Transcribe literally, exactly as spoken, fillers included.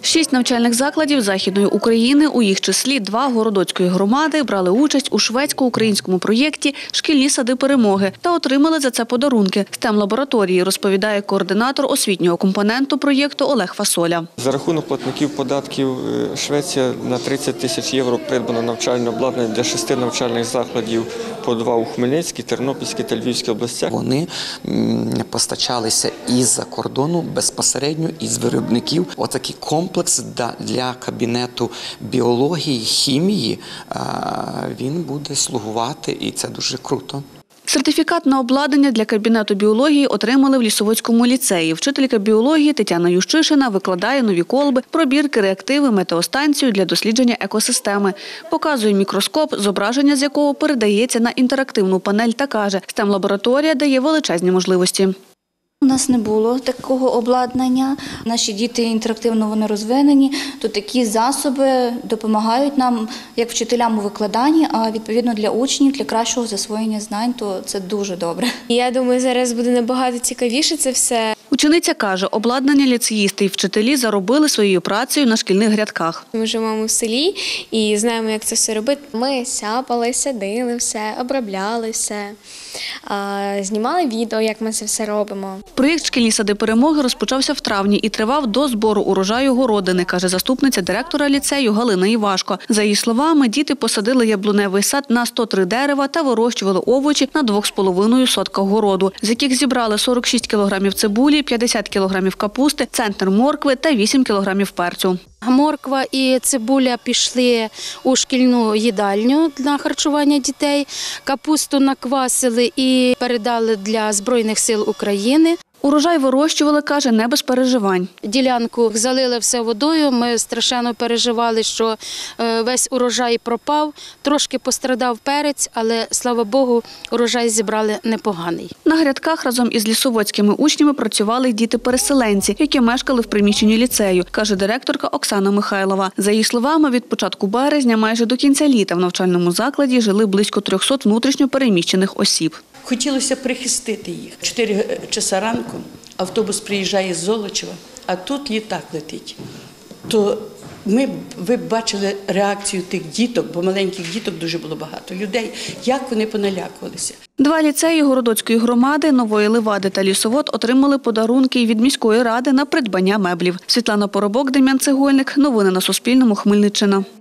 Шість навчальних закладів Західної України, у їх числі два Городоцької громади, брали участь у шведсько-українському проєкті «Шкільні сади перемоги» та отримали за це подарунки. Стем-лабораторії, розповідає координатор освітнього компоненту проєкту Олег Фасоля. За рахунок платників податків Швеція на тридцять тисяч євро придбано навчальне обладнання для шести навчальних закладів, по два у Хмельницькій, Тернопільській та Львівській областях. Вони постачалися із-за кордону безпосередньо із виробників. Отакий комплекс для кабінету біології, хімії, він буде слугувати, і це дуже круто. Сертифікат на обладнання для кабінету біології отримали в Лісоводському ліцеї. Вчителька біології Тетяна Ющишина викладає нові колби, пробірки, реактиви, метеостанцію для дослідження екосистеми. Показує мікроскоп, зображення з якого передається на інтерактивну панель та каже, стем-лабораторія дає величезні можливості. У нас не було такого обладнання. Наші діти інтерактивно вони розвинені, то такі засоби допомагають нам, як вчителям у викладанні, а відповідно для учнів, для кращого засвоєння знань, то це дуже добре. Я думаю, зараз буде набагато цікавіше це все. Учениця каже, обладнання ліцеїсти і вчителі заробили своєю працею на шкільних грядках. Ми живемо в селі і знаємо, як це все робити. Ми сяпали, садили все, обробляли все, знімали відео, як ми це все робимо. Проєкт «Шкільні сади перемоги» розпочався в травні і тривав до збору урожаю городини, каже заступниця директора ліцею Галина Івашко. За її словами, діти посадили яблуневий сад на сто три дерева та вирощували овочі на двох з половиною сотках городу, з яких зібрали сорок шість кілограмів цибулі, п'ятдесят кілограмів капусти, центнер моркви та вісім кілограмів перцю. Морква і цибуля пішли у шкільну їдальню на харчування дітей, капусту наквасили і передали для Збройних сил України. Урожай вирощували, каже, не без переживань. Ділянку залили все водою, ми страшенно переживали, що весь урожай пропав, трошки пострадав перець, але, слава Богу, урожай зібрали непоганий. На грядках разом із лісоводськими учнями працювали й діти-переселенці, які мешкали в приміщенні ліцею, каже директорка Оксана Михайлова. За її словами, від початку березня майже до кінця літа в навчальному закладі жили близько трьохсот внутрішньо переміщених осіб. Хотілося прихистити їх. Чотири часа ранку автобус приїжджає з Золочева, а тут літак летить. То ми, ви б бачили реакцію тих діток, бо маленьких діток дуже було багато людей, як вони поналякувалися. Два ліцеї Городоцької громади, Нової Левади та Лісовод отримали подарунки від міської ради на придбання меблів. Світлана Поробок, Дем'ян Цегольник. Новини на Суспільному. Хмельниччина.